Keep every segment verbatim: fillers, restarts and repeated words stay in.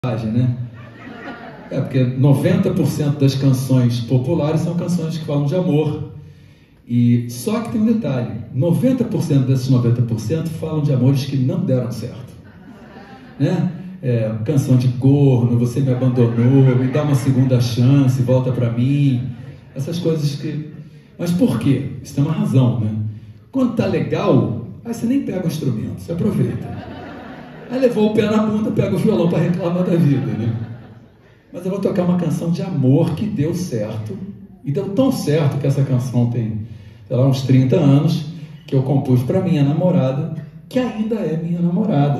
Né? É porque noventa por cento das canções populares são canções que falam de amor. E só que tem um detalhe: noventa por cento desses noventa por cento falam de amores que não deram certo, né? É, canção de corno, você me abandonou, me dá uma segunda chance, volta pra mim, essas coisas que... Mas por quê? Isso tem uma razão, né? Quando tá legal, aí você nem pega o instrumento, você aproveita. Aí levou o pé na bunda, pega o violão para reclamar da vida, né? Mas eu vou tocar uma canção de amor que deu certo. E deu tão certo que essa canção tem, sei lá, uns trinta anos, que eu compus para minha namorada, que ainda é minha namorada.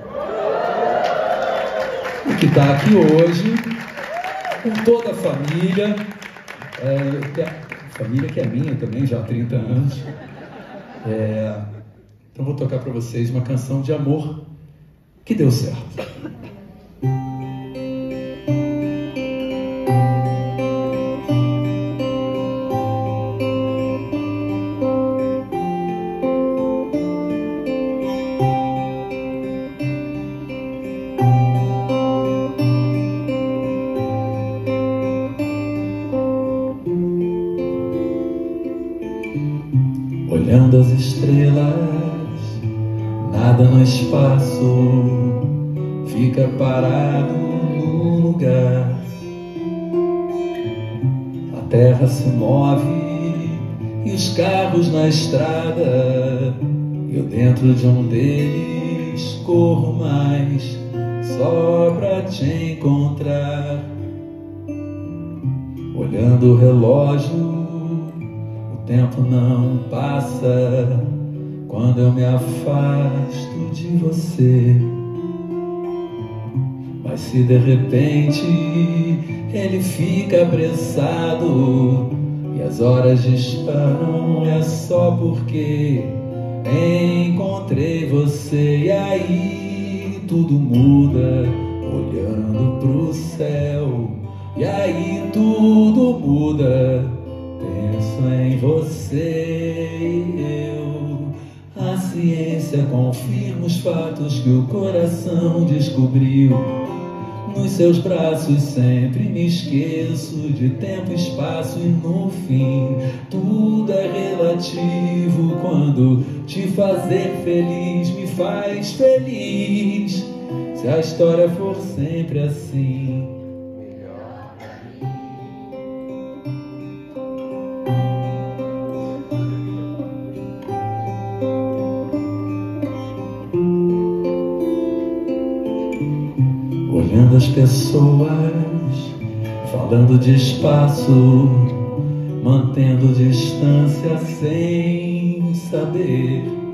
E que está aqui hoje, com toda a família. É, a família que é minha também, já há trinta anos. É, então vou tocar para vocês uma canção de amor que deu certo. Olhando as estrelas, nada no espaço fica parado no lugar. A terra se move e os carros na estrada. Eu dentro de um deles corro mais só pra te encontrar. Olhando o relógio, o tempo não passa quando eu me afasto de você. Mas se de repente ele fica apressado e as horas disparam, é só porque encontrei você. E aí tudo muda, olhando pro céu. E aí tudo muda, penso em você e eu. A ciência confirma os fatos que o coração descobriu. Nos seus braços sempre me esqueço de tempo e espaço, e no fim tudo é relativo. Quando te fazer feliz me faz feliz. Se a história for sempre assim, olhando as pessoas, falando de espaço, mantendo distância sem saber.